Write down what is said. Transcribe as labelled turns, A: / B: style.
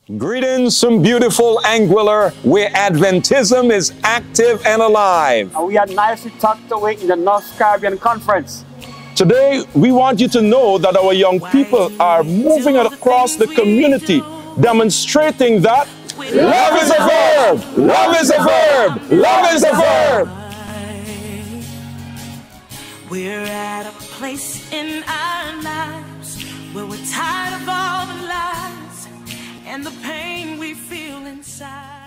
A: Greetings from beautiful Anguilla, where Adventism is active and alive.
B: And we are nicely tucked away in the North Caribbean Conference.
A: Today, we want you to know that our young people are moving across the community, demonstrating that love is a verb, love is a verb, love is a verb.
C: We're at a place in our lives where we're tired of all the lies and the pain we feel inside.